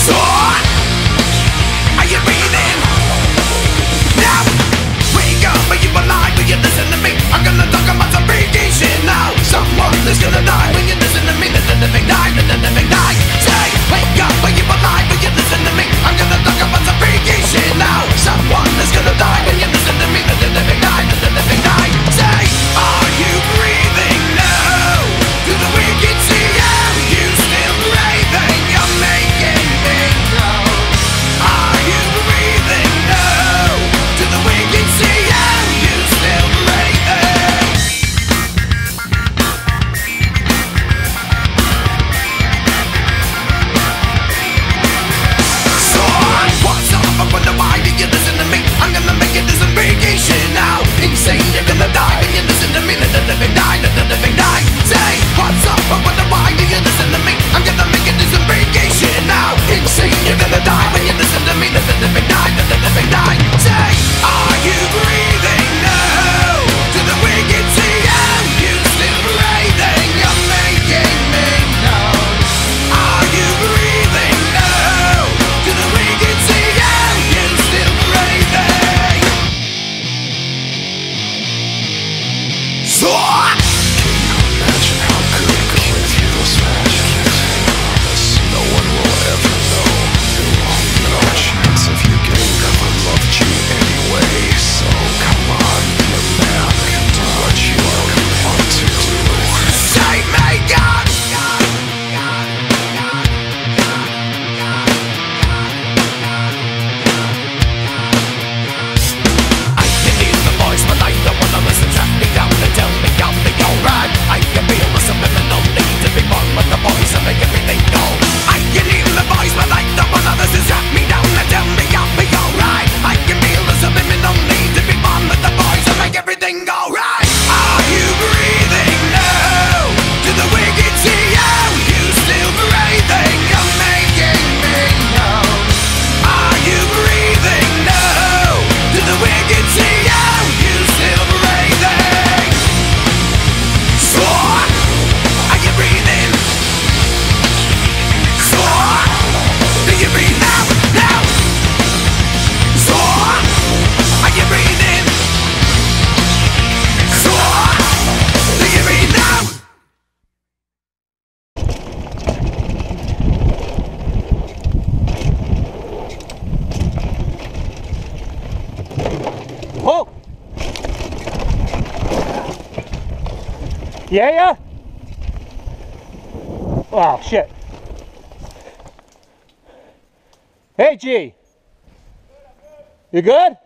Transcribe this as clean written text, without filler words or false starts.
So, are you breathing? Now, wake up, are you alive? Will you listen to me? I'm gonna talk about some freaky shit now. Someone is gonna die when you listen to me. Let the living die, let the living die. Say, wake up, are you alive? Will you listen to me? I'm gonna talk about some freaky shit now. Someone is gonna die when you listen to me. Let the living die, let the living die. Say, are you breathing now? Do the wicked see you? You still breathing? You're making me know. Are you breathing now? Do the wicked see you? You still breathing? So what's up? I wonder why did you listen to me? I'm gonna make it this some freaky shit now. Insane, you're gonna die when you listen to me. Let the living die, let the living die. Say, what's up? I wonder why do you listen to me? I'm gonna make it this some freaky shit now. Insane, you're gonna die when you listen to me. Let the living die, let the living die. Say, are you breathing now? Do the wicked see you? You still breathing? You're making me know. Are you breathing now? Do the wicked see you? You still breathing? So Imagine how good going through those passions. Promise no one will ever know. No chance of you getting never loved you anyway. So come on, be a man and do what you really want to do. save me, God. I can hear the voice, but I don't wanna listen. Track me down and tell me I'll be alright. I can feel the subliminal need to be one with the voice and make everything go. I can hear the voice, but I don't wanna listen. Track me down and tell me I'll be alright. I can feel the subliminal need to be one with the voice and make everything go right. Are you breathing now? Do the wicked see you? You still breathing? You're making me know. Are you breathing now? Do the wicked see you? You still breathing? So, are you breathing? So, do you breathe now? Now? So, are you breathing? So, do you breathe now? Oh! Yeah? Oh, shit. Hey, G. You good?